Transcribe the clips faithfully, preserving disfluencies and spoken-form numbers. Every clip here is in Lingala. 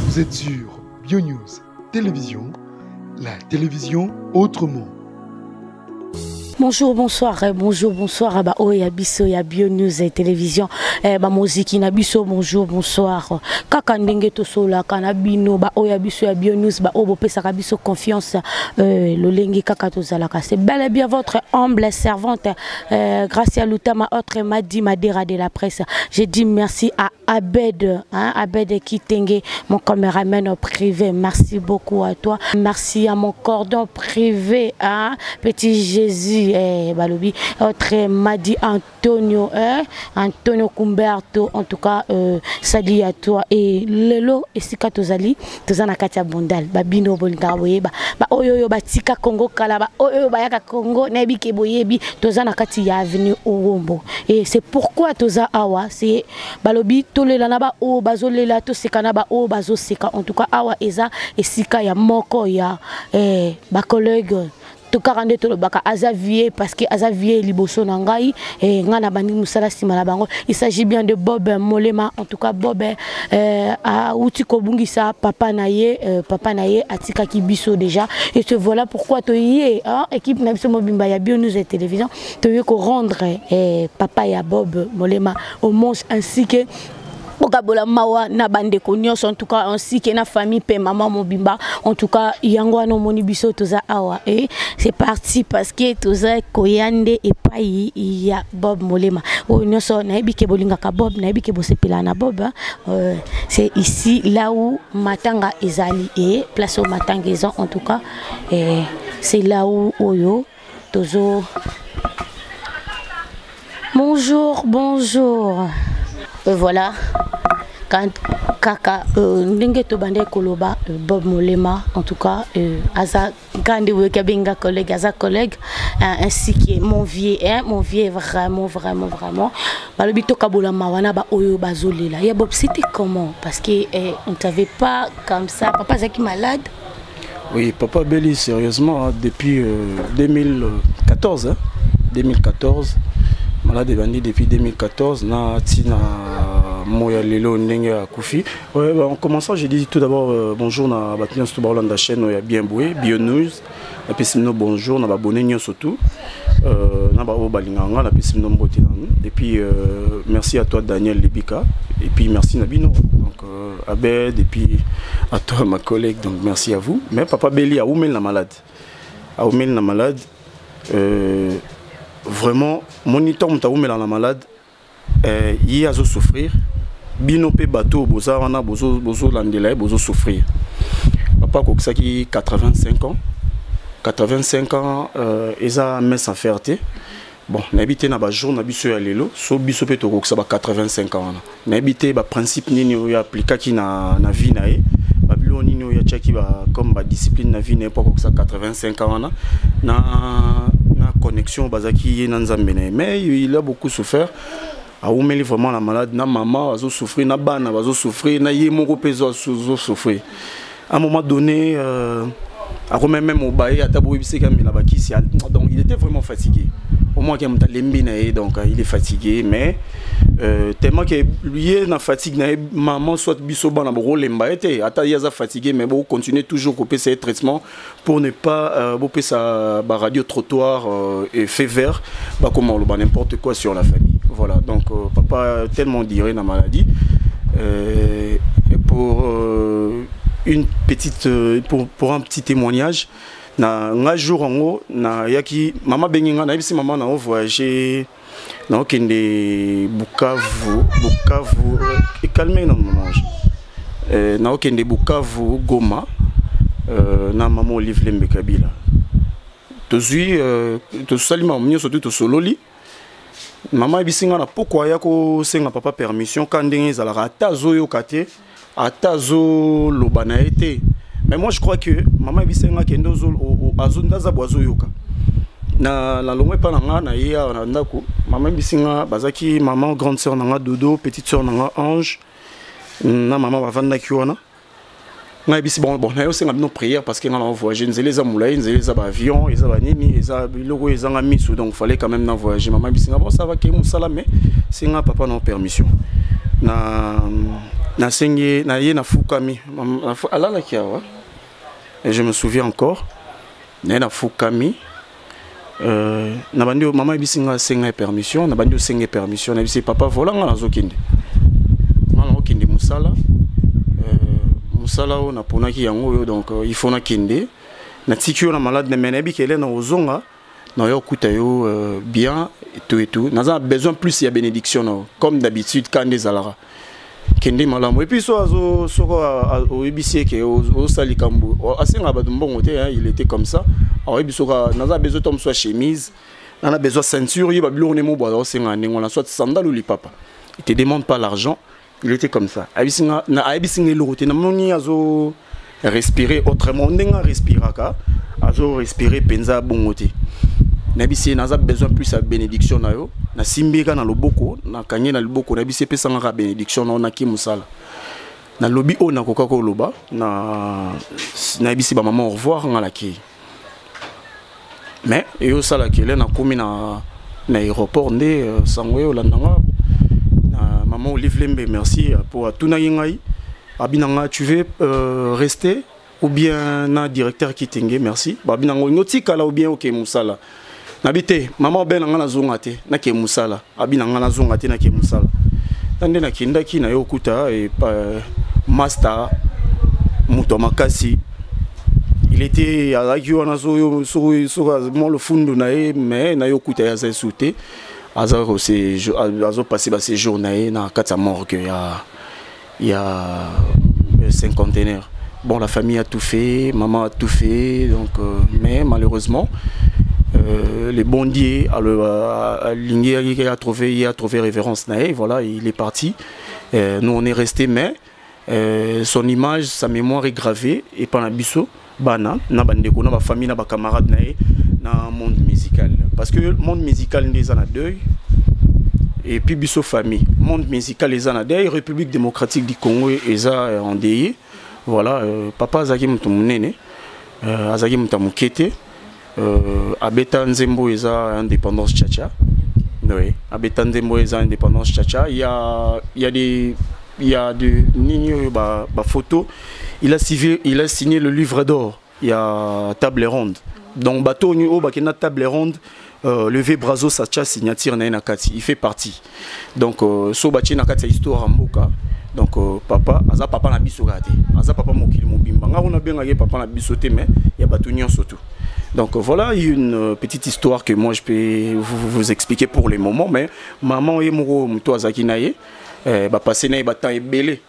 Vous êtes sur BioNews Télévision, la télévision autrement. Bonjour, bonsoir, bonjour, bonsoir. Bah, oh, ya biso, ya BioNews et télévision. Eh, bah, musique, na biso, bonjour, bonsoir. Kaka ndenge to sola, kanabino, bah, oh, ya biso, ya BioNews, bah, oh, bo pesa biso confiance, euh, le lengi kaka to zalaka. C'est bel et bien votre humble servante, euh, Gracia Lutama, autre Madi Madera de la presse. J'ai dit merci à Abed, hein, Abed Kitenge, mon caméraman privé. Merci beaucoup à toi. Merci à mon cordon privé, hein, petit Jésus. Eh, balobi, autre Madi Antonio, eh, Antonio Cumberto, en tout cas, euh, salut à toi. Et lelo, et si katozali, tozana katia bondal, babino bolinga boye, ba, ba oyo ba tika Congo kala, ba oyo ba yaka Congo, nebi keboyebi, tozana katia avenue Orombo. Et c'est pourquoi toza awa, c'est balobi, tolela ba o bazolela, to sekana ba o bazo seka, en tout cas, awa eza, et sika ya moko ya, eh, ba collègue. To quarante to baka Azavier parce que Azavier liboso nangai et ngana bandi musala simala bango. Il s'agit bien de Bob Molema, en tout cas Bob euh, a outi kobungisa papa naye euh, papa naye atika kibiso déjà et te voilà pourquoi to yé hein équipe na biso mobimba ya BioNews et télévision to yé ko rendre eh, papa ya Bob Molema hommage ainsi que Okabola mawa na bande konyos en tout cas ainsi que na famille pe maman mobimba en tout cas yango no moni biso toza awa et c'est parti parce que toza koyande et pai ya Bob Molema o nyoso na ebike bolinga ka Bob na ebike bosepela na Bob euh, c'est ici là où Matanga ezali et place au Matanga ezan en tout cas et c'est là où oyo tozo. Bonjour, bonjour. Et voilà. Quand kaka ndenge to bande koloba Bob Molema en tout cas euh, aza grande wekabenga collègue aza collègue euh, ainsi que mon vieux hein mon vieux vraiment vraiment vraiment balobi to kabola mawana ba oyo bazolela ya Bob c'était comment parce que eh, on t'avait pas comme ça papa zaki malade. Oui papa Belli sérieusement hein, depuis euh, deux mille quatorze hein, deux mille quatorze malade bandi depuis deux mille quatorze na tina moya lelo ndenge akufi. Ouais, bah, en commençant j'ai dit tout d'abord euh, bonjour na batina sto balanda chaîne ya bien boué BioNews et puis sinon bonjour na abonné nyo surtout euh na ba o balinganga na puis sinon mbote et puis euh, merci à toi Daniel Libika et puis merci Nabino donc euh, Abed et puis à toi ma collègue donc merci à vous. Mais papa Belli a oumel la malade a oumel la malade euh, vraiment moniteur mta oumel la malade euh, il a souffrir bino pe bateau boza wana bozo bozo landela bozo souffrir papa kokisaki quatre-vingt-cinq ans quatre-vingt-cinq ans euh, eza mes sans fierté bon n'habité na ba jour na biso ya lelo so biso pe to kokisa ba quatre-vingt-cinq ans wana n'habité ba principe nini o ya appliquaki na na vie na e ba bilo nini o ya chaki ba comme ba discipline na vie na pas kokisa quatre-vingt-cinq ans wana na na connexion bazaki na nzambe na mais il a beaucoup souffert. A oumeli vraiment la malade, na maman a souffrir, na bana a souffrir, na yé mon repéso a souffrir. À un moment donné, euh, à remettre même au bail, à tabou ibisé comme il a baki, donc il était vraiment fatigué. Au moins qu'il a l'embinaé, donc il est fatigué, mais euh, tellement que lui est na fatigue, na maman soit bisoban na bro l'embaité, ata yaza fatigué, mais bon continuer toujours couper ses traitements pour ne pas euh, boper sa bah, radio trottoir euh, et fait vert, bah comment le bah n'importe quoi sur la famille. Voilà, donc euh, papa tellement dirait la maladie. Euh, et pour euh, une petite, euh, pour, pour un petit témoignage, na un jour en haut, na yaki maman benginga na ibisi maman na o voyager na okende Bukavu, Bukavu et calmer non mange. Euh, na okende Bukavu Goma, euh, na maman Olive Lembe Kabila. Tozui, euh, tozali maman surtout to sololi. Maman bisinga na pourquoi yako senga papa permission quand ndenge za la atazo yo kate atazo lobana été mais moi je crois que maman bisinga kendo zo azunda za boazo yoka na la longwe pa nga na ya na ndako maman bisinga bazaki maman grande sœur nanga Dodo petite sœur nanga Ange na maman bavanda kiona na bisi bon bon na yo senga bino prière parce que nga na voyager nzele za moulay nzele za ba avion eza ba nini eza biloko eza nga misu donc fallait quand même na voyager maman bisi nga bon ça va ke musala mais senga papa non permission na na senge na ye na fukami alala kiawa et je me souviens encore na na fukami euh na bandi maman bisinga senga permission na bandi senga permission na bisi papa volanga na zokinde na okinde musala euh musala o na ponaki yango donc il faut na kinde na tikio na malade na menebi kele na ozonga na yo kuta yo bien et tout et tout na besoin plus il y a bénédiction comme d'habitude quand des alara kende malamu et puis so azo soko au ebisi ke au salikambu asenga ba mbongo te il était comme ça au ebisi ka na besoin tom soit chemise na besoin ceinture il ba biloko ne mo boa senga ningo na soit sandal ou li papa il te demande pas l'argent il était comme ça abisinga na abisinga lokote na moni azo respirer autrement ndenga respiraka azo respirer penza bongote na bisi na za besoin plus à bénédiction na yo na simbeka na loboko na kanye na loboko na bisi pesa nga bénédiction na na ki musala na lobi o na koka ko loba na na bisi ba maman au revoir nga la ki mais yo sala kele na komi na na aéroport ndé sangwe o landanga na maman Olive Lembe merci pour tout na ngai abinanga tu veux euh, rester ou bien na directeur qui tingue merci babinanga ngotika la ou bien OK musala nabite maman ben nga na zonga te na ke musala abinanga na zonga te na ke musala tande na kinda ki na yo kuta et master muto makasi il était à la gueule na zo so so le fundu na e mais na yo kuta ya za souté azaro c'est azo passer ba séjour na e na kata morgue ya ya cinquantenaire. Bon, la famille a tout fait, maman a tout fait, donc euh, mais malheureusement euh, les bondiers à le à, il a trouvé il a trouvé révérence naïe, voilà, il est parti. Euh, nous on est resté, mais euh, son image, sa mémoire est gravée et par la biso bana na bandeko na ba famille na ba camarades naïe dans monde musical parce que le monde musical les en a deux et puis biso famille monde musical les en a deux République démocratique du Congo et ça en D I. Voilà, euh, papa Azaki Moutoumounéné, euh, Azaki Moutamukete, euh, Abeta Nzembo Eza indépendance Tchacha. Oui, Abeta Nzembo Eza indépendance Tchacha. Il y a, il y a des, il y a des nini ba, ba photo. Il a signé, il a signé le livre d'or. Il y a table ronde. Donc bateau ni o bakena table ronde. Euh, levé Brazo Sacha signature na nakati. Il fait partie. Donc euh, so bati nakati histoire mboka. Donc euh, papa aza papa na biso gate aza papa mokili mobimba nga on a bien gagné papa na biso te mais il y a batunion surtout. Donc euh, voilà une euh, petite histoire que moi je peux vous, vous expliquer pour le moment mais maman et moko muto azaki naye euh, ba passer na ba temps ebelé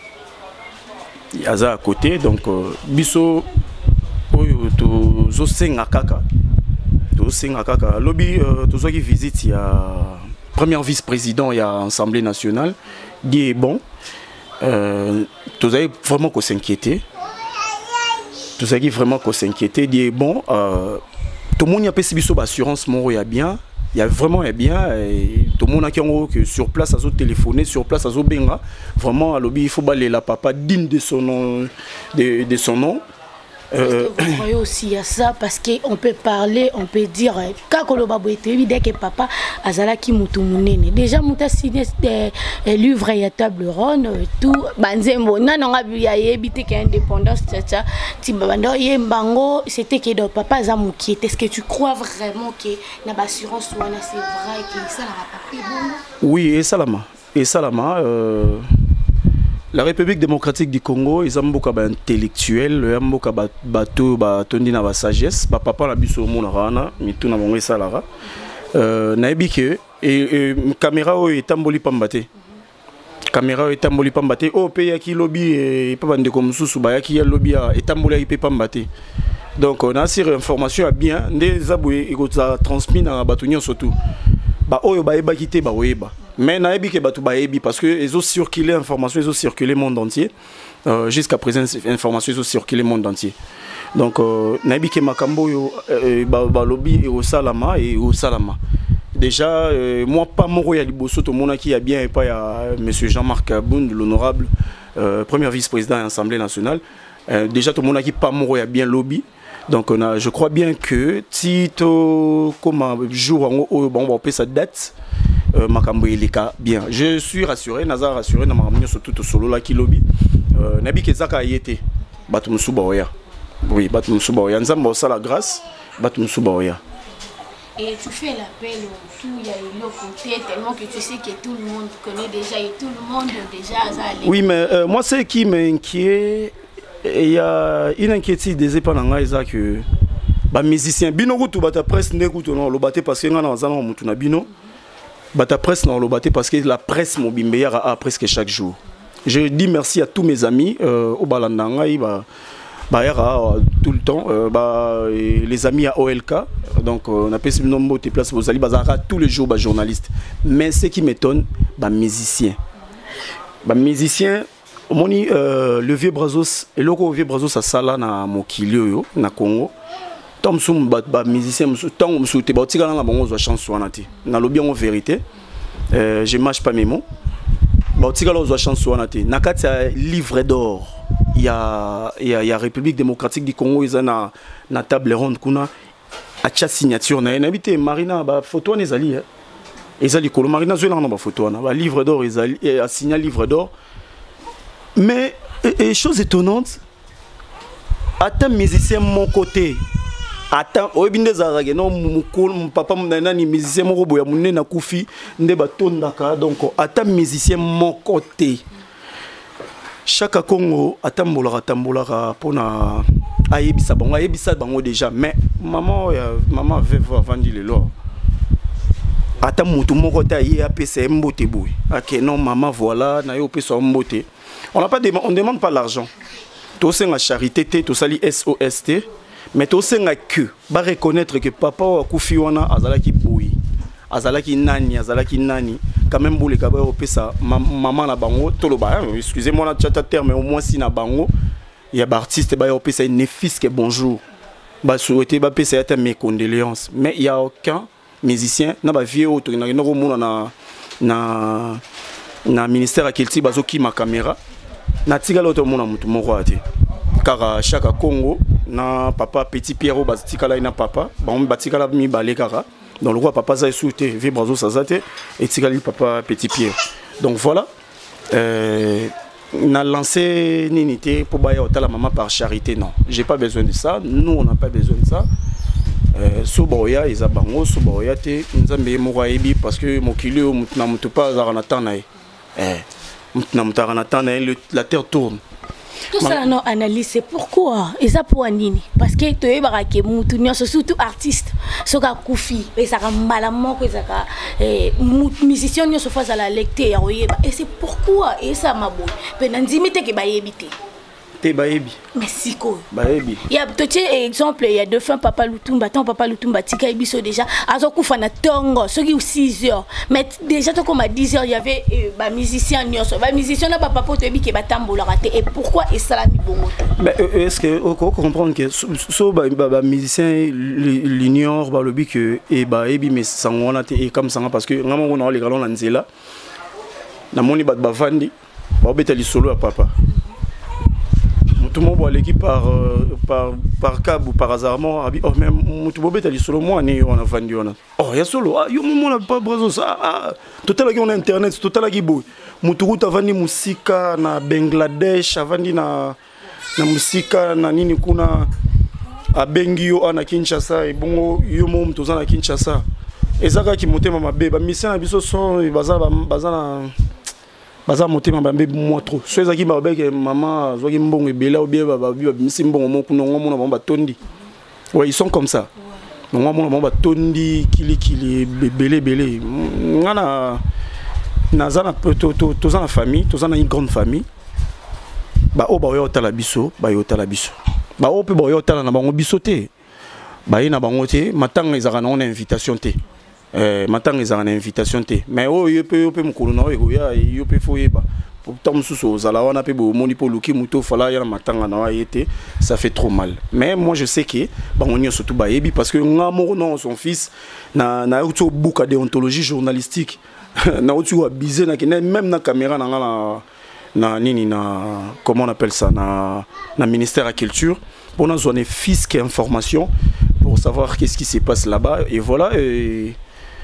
aza à côté donc euh, biso oyo to zo senga kaka to senga kaka lobby euh, to zo ki visite il y a premier vice-président il y a Assemblée nationale dit bon euh, tous avez vraiment qu'on s'inquiétait tous avez vraiment qu'on s'inquiétait dit bon euh, tout le monde y a pas si biso assurance mon il y a bien il y a vraiment il y a bien et tout le monde a qui en que sur place à zo téléphoner sur place à zo benga vraiment à lobby il faut baler la papa digne de son nom de, de son nom. Euh, vous croyez aussi à ça parce qu'on peut parler, on peut dire quand dès que papa azalaki mutumunene déjà muta signé des livres et table ronde tout banzembo nanonga ya yebite ki indépendance tcha tibando yembango c'était que donc papa azamuki est-ce que tu crois vraiment que na assurance wana c'est vrai que ça la papier bon? Oui et salama et salama euh la République démocratique du Congo, ils ont beaucoup d'intellectuels, ils ont beaucoup de bateaux, ils ont sagesse. Papa n'a pas de mon rana, mais tout n'a pas ça là. Naïbi que et caméra est tamboli pambate. Caméra est tamboli pambate. Oh pays qui lobby et pas de comme sous baya qui lobby et tamboli pe pambate. Donc on a ces informations à bien des aboués et ça transmis dans la bâtonnière surtout. Bah oh bah eba quitté bah oeba. Mais naïbi que batu baebi parce que ils ont circulé l'information, ils ont circulé le monde entier. Euh, Jusqu'à présent, l'information ils ont circulé le monde entier. Donc naïbi que makambo yo bah lobby et au salama et au salama. Déjà euh, moi pas mon royal liboso tout le monde qui a bien et pas il y a monsieur Jean-Marc Abound l'honorable euh, premier vice-président de l'Assemblée nationale. Euh, déjà tout le monde qui pas mon royal bien lobby. Donc on a, je crois bien que Tito comme un jour on va payer sa date. euh, makambo eleka bien. Je suis rassuré, Nazar rassuré na makambo surtout tout solo la kilobi. Euh, nabi kezaka yete batu musuba oya. Oui, batu musuba oya. Nzamba osa la grâce, batu musuba oya. Et tu fais l'appel au tout, il y a eu le côté tellement que tu sais que tout le monde connaît déjà et tout le monde déjà allé. Oui, mais euh, moi, ce qui m'inquiète, il y a une inquiétude des épanangas, c'est que les musiciens, bino kutu bata presse ne kutu non lo baté parce que ngana wazana mutu na bino, bata presse non lo baté parce que la presse mobimbe a presque chaque jour. Je dis merci à tous mes amis euh, au balandanga iba. Bah, tout le temps, euh, bah, les amis à O L K, donc euh, on appelle ce nombre de places aux Ali Bazara tous les jours, bah, journalistes. Mais ce qui m'étonne, bah, musiciens. Bah, musiciens, moni euh, le vieux Brazos, et le vieux Brazos à Sala na Mokilio, na Congo. Tom soum bah, bah, musicien, tant on me souhaite, bah, tigana la bonne chanson na ti. Na lo bien en vérité, euh, je mâche pas mes mots. Bah, tigana la chanson na ti. Na katia livre d'or. Il y a il y a, y a République démocratique du Congo, ils ont na na table ronde kuna a cha signature na habité Marina ba photo na ezali hein ezali ko Marina zo na ba photo na ba livre d'or ezali a signé livre d'or. Mais et, et chose étonnante, attends musicien mon côté attends oyebinde zarage non mukul papa mnana ni musicien moko boya munene na kufi nde batondaka donc attends musicien mon côté. Chaque Congo atambola atambola pona ayebisa bango ayebisa bango déjà mais maman maman veut vendre le lor ata mutu moko ta ye apesa mbote boy OK non maman voilà na yo pesa mbote on n'a pas on demande pas l'argent to senga charité te to sali S O S T mais to senga que ba reconnaître que papa wa kufi wana azalaki boy azalaki nani azalaki nani quand même pour les cabas ça maman na bango toloba excusez-moi la chat terme mais au moins si na bango il y a des artistes ba yo pesa une fils que bonjour ba souhaiter ba pesa ta mes condoléances mais il y a aucun musicien na ba vieux auto na no na na na ministère à kelti bazoki ma caméra na tigala auto mona mutu moko ate car chaque Congo na papa petit Pierrot batikala na papa ba on batikala mi balé kara. Donc le roi papa a souhaité Vibrazo Sazate et Tigali papa Petit Pierre. Donc voilà, euh, on a lancé une unité pour bailler au la maman par charité. Non, j'ai pas besoin de ça. Nous on n'a pas besoin de ça. Soboya ils abango Soboya te nzambe moraebi parce que mon kilo mutna mutu pas zaranata nae. Eh, mutna mutaranata nae la terre tourne. Tout ça non analyse c'est pourquoi et ça pour nini parce que tu es barake mutu nyonso surtout artiste soka kufi et ça mala moko ça eh musicien nyonso face à la lecture ya oyeba et c'est pourquoi et ça mabo penanzimi te ke bayebite te bayebi merci ko bayebi il y a petit exemple il y a deux fois papa Lutumba tant papa Lutumba tika biso déjà azokufa na tongo soki ou six heures mais déjà to comme à dix heures il y avait ba musicien nyonso ba musicien na papa poto ebi ke batambola raté et pourquoi et ça la mi bongo mais est-ce que on comprendre que so ba ba musicien l'ignore ba lobi que et ba ebi mais sangona te et comme ça parce que ngamo na le galon na nzela na moni ba bavandi ba betali solo à papa. Tout le monde voit l'équipe par, euh, par, par câble ou par hasard. Oh, même tout le monde est solo. Moi, on a vendu. Oh, il y a solo. Ah, il y a pas de ah, tout à l'heure, on a internet. Tout à l'heure, on a vendu musique na Bangladesh, a vendu na musique na nini kuna a Bengio na Kinshasa. Et bon, yo mom tous na Kinshasa. Et ça, qui monte ma bébé. Mission à biso son bazar bazar. Baza monter ma bébé moi trop ceux qui m'a que maman zoki mbongo ebela ou bien baba bimisi mbongo mo kuno ngomona ba tondi ouais ils sont comme ça donc ngomona ba tondi kili kili belé belé ngana nazana to to to za na famille to za na une grande famille ba o ba yo tala biso ba yo tala biso ba o pe ba yo tala na bango biso te ba ina bango te matanga ezaka na on invitation te. Euh, maintenant ils ont une invitation té mais oh yo peut yo peut mukulu na yo ya yo peut foyeba pourtant mususu zala wana pe bo moni po luki muto fala ya matanga na wa yete ça fait trop mal mais moi je sais que ba on surtout ba yebi parce que ngamo non son fils na na auto buka déontologie journalistique na auto abusé na même na caméra na na na nini na comment on appelle ça na na ministère de la culture pour nous donner fils qui information pour savoir qu'est-ce qui se passe là-bas et voilà et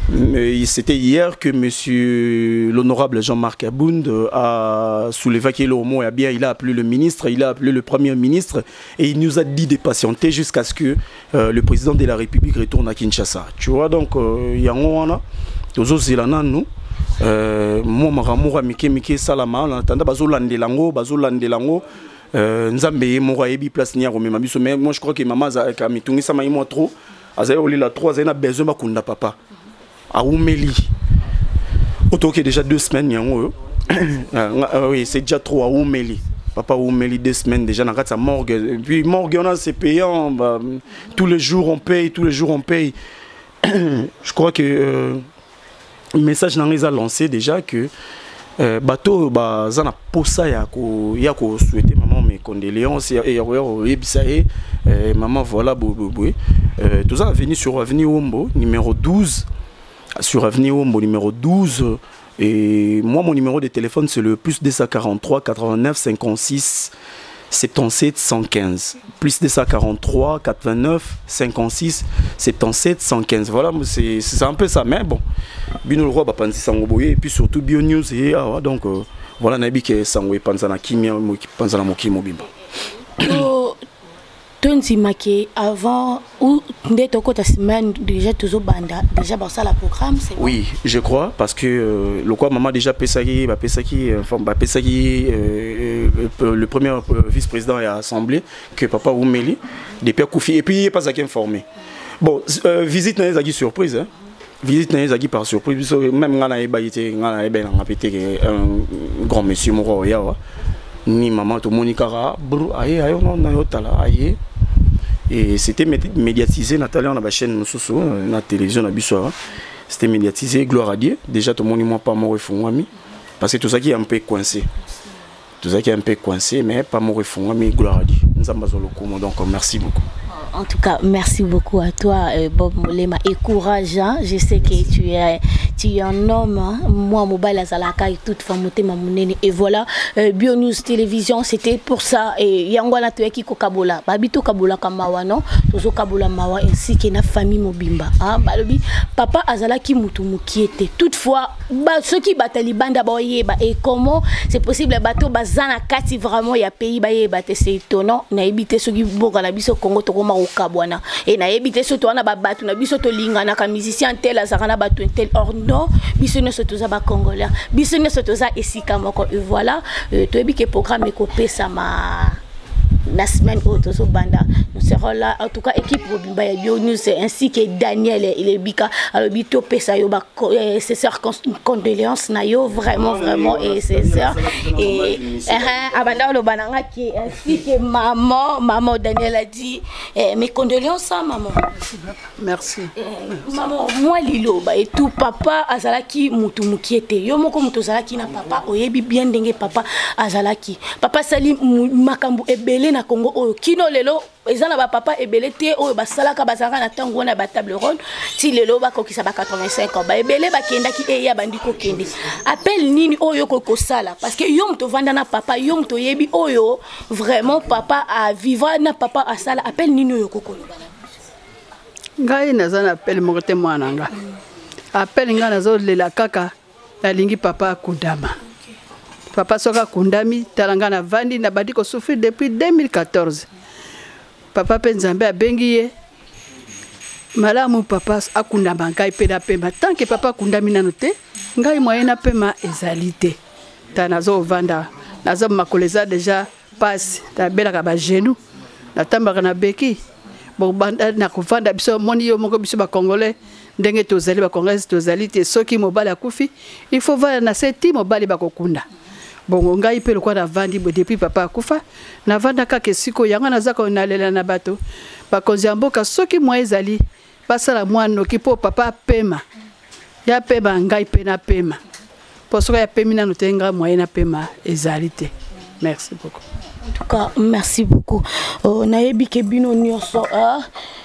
C'était hier que monsieur l'honorable Jean-Marc Abound a soulevé qu'il a bien, il a appelé le ministre, il a appelé le premier ministre et il nous a dit de patienter jusqu'à ce que euh, le président de la République retourne à Kinshasa. Tu vois, donc il y a un nous euh, moi maramoura mike mike salama on entend bazolande lango bazolande lango nzambe mora yebi place nia romema biso mais moi je crois que maman za ka mitungisa mai moi trop azali oli la trois ana besoin bakunda papa a umeli auto que déjà deux semaines yango oui c'est déjà trop a umeli papa umeli deux semaines déjà dans sa morgue et puis morgue on a c'est payant bah, tous les jours on paye tous les jours on paye je crois que euh, le message n'a pas lancé déjà que euh, bateau bah zana posa ya ko ya ko souhaiter maman mes condoléances et et maman voilà bobo euh, tout ça venu sur avenue Ombo numéro douze sur avenue Ombo numéro douze et moi mon numéro de téléphone c'est le plus deux cent quarante-trois quatre-vingt-neuf cinquante-six soixante-dix-sept cent quinze plus deux cent quarante-trois quatre-vingt-neuf cinquante-six soixante-dix-sept cent quinze voilà c'est un peu ça mais bon Bino le roi va penser sangoboye et puis surtout Bio News et ah, donc euh, voilà nabi que sangoye pensa na kimia pensa na mokimo bimba Tonzi maké avant ou ndето kota semaine déjà toujours banda déjà dans ça la programme c'est oui je crois parce que euh, le quoi maman déjà pesaki ba pesaki enfin ba pesaki euh, euh, le premier euh, vice-président et assemblée que papa Oumeli depuis Koufi et puis il est pas informé bon euh, visite na ezaki surprise hein visite na ezaki par surprise même ngana ebayité ngana ebena ngapete un grand monsieur moko yawa ni maman to monikara bru aye aye on na yotala aye et c'était médiatisé Nathalie on a la chaîne Moussousou la télévision na biso c'était médiatisé gloire à Dieu déjà tout le monde moi pas mort fongami parce que tout ça qui est un peu coincé tout ça qui est un peu coincé mais pas mort fongami gloire à Dieu nzamba zoloko donc merci beaucoup. En tout cas, merci beaucoup à toi, euh, Bob Molema, et courage. Hein? Je sais que tu es, tu es un homme. Hein? Moi, Mobile Azalaka et toute femme, et voilà, euh, Bio News Télévision, c'était pour ça. Et Yangwana Tueki Kokabola, Babito Kabola Kamawa, non? Tozo Kabola Mawa, ainsi que na famille Mobimba. Hein? Balobi, papa Azalaki Mutumu qui était. Toutefois, bah, ceux qui battent les bandes bah, et comment c'est possible, bateau Bazana Kati vraiment, il y a pays, bah, c'est étonnant. Na évité ceux qui bourrent la biso Congo, Tokoma. Kabwana et na ebité surtout na ba batu na biso to lingana ka musicien tel azakana batu tel or non biso ne surtout za ba congolais biso ne surtout za esika moko et voilà euh, to ebike programme ko pesa ma la semaine auto so banda nous serons là en tout cas équipe Bimba ya Bio News ainsi que Daniel il est bika alors bito pesa yo ba c'est sœur condoléances na yo vraiment vraiment et c'est ça et eh abanda lo bananga qui ainsi que maman maman Daniel a dit eh, mes condoléances à maman merci eh, maman moi lilo ba et tout papa azalaki mutu mukiete yo moko mutu azalaki na papa oyebi bien ndenge papa azalaki papa sali makambu ebele na Congo o kino lelo ezana ba papa ebele te o basalaka bazanga na tango na ba table ronde ti lelo ba kokisa ba quatre-vingt-cinq ans ba ebele ba kenda ki e ya bandiko kende appel nini oyo ko sala parce que yom to vanda na papa yom to yebi oyo vraiment papa a vivre na papa a sala appel nini oyo ko ko ngai nazana appel mo te mwana nga appel nga nazo lela kaka la lingi papa kudama papa soka kundami talanga na vandi na badiko souffrir depuis deux mille quatorze papa penzambe abengiye malamu papa akundama ngai pena pema tant que papa kundami nano te ngai moyena pema ezalité ta nazo vanda nazo makoleza déjà passe ta belaka ba genou na tambaka na beki bon banda na kovanda biso moni yo moko biso ba congolais ndenge tozali ba congolais tozali te soki mobali akufi il faut voir na seti mobali bakokunda. Bon, ngai pe lokwa na vandi depuis papa akufa na vanda kaka siko yanga nazaka nalela na bato bakonzi mboka soki mwa ezali basala mwana ki po papa pema ya pema ngai pe na pema po soka ya pemi na notenga moyen na pema ezalité merci beaucoup en tout cas merci beaucoup oh, na yebi ke bino nyonso ah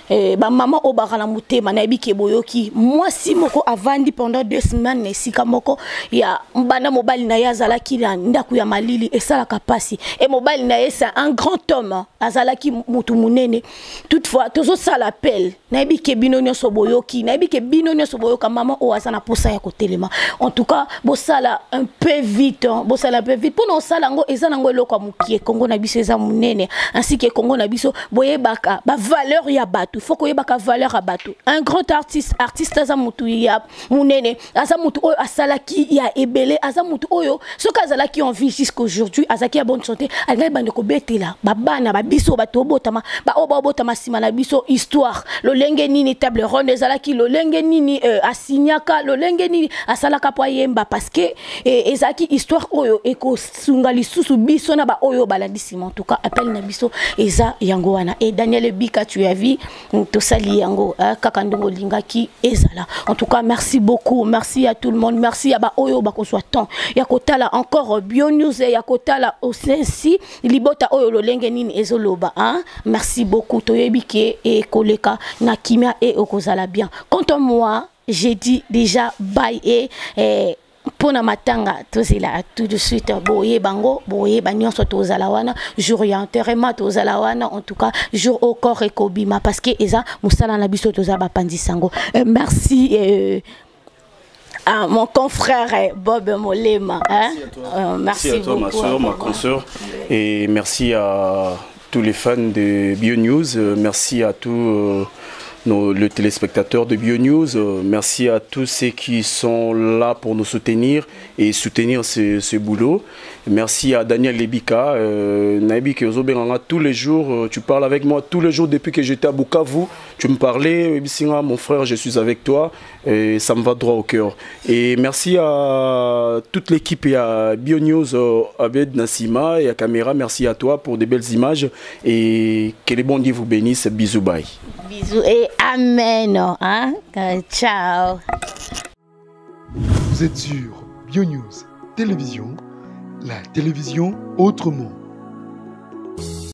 eh, ba maman o bakala mutema na ebike boyoki moi si moko avandi pendant deux semaines esika moko ya mbana mobali na yazala ki na ndaku ya malili esala kapasi et mobali na yesa un grand homme azala ki mutu munene toutefois toujours ça l'appel na ebike bino nyoso boyoki na ebike bino nyoso boyoka maman o azana posa ya kotelema en tout cas bo sala un peu vite bo sala un peu vite pour no sala ngo ezana ngo eloko mukie Kongo na biso eza munene ainsi que Kongo na biso boyebaka ba valeur ya batu faut koyebaka valeur ya batu un grand artiste artiste aza mutu ya munene aza mutu oyo asalaki ya ebele aza mutu oyo soka azalaki en vie jusqu'aujourd'hui azaki ya bonne santé algai bande ko betela babana ba biso bato botama ba oba botama sima na biso histoire lo lenge nini table ronde ezalaki lo lenge nini euh, asinyaka lo lenge nini asalaka po yemba parce que eh, ezaki histoire oyo eko sunga lisusu biso na ba oyo balandisima en tout cas appel na biso eza yango wana et Daniel Bika tu as vu to sali yango kaka ndongo lingaki ezala en tout cas merci beaucoup merci à tout le monde merci à ba oyo ba ko soit temps ya kotala encore Bio News ya kotala aussi libota oyo lo lenge nini ezoloba hein merci beaucoup toyebike et koleka na kimia et okozala bien quant à moi j'ai dit déjà bye et eh, pour na matanga tozela tout de suite boye bango boye banyonso tozala wana jour ya enterrement tozala wana en tout cas jour au corps et kobima parce que eza musala na biso tozala bapandisango euh, merci euh, à mon confrère Bob Molema hein? Merci à toi, euh, merci merci à toi beaucoup, ma soeur, ma consoeur et merci à tous les fans de Bio News, euh, merci à tous euh, Nos, le téléspectateur de Bio News, euh, merci à tous ceux qui sont là pour nous soutenir et soutenir ce, ce boulot. Merci à Daniel Lebika, euh, Naibi Kezobenganga, tous les jours, euh, tu parles avec moi tous les jours depuis que j'étais à Bukavu, tu me parlais, Bisinga, mon frère, je suis avec toi, et ça me va droit au cœur. Et merci à toute l'équipe et à Bio News, euh, Abed Nassima et à Caméra, merci à toi pour des belles images et que les bons dieux vous bénissent, bisous, bye. Bisous et amen. Hein? Ciao. Vous êtes sur Bio News Télévision, la télévision autrement.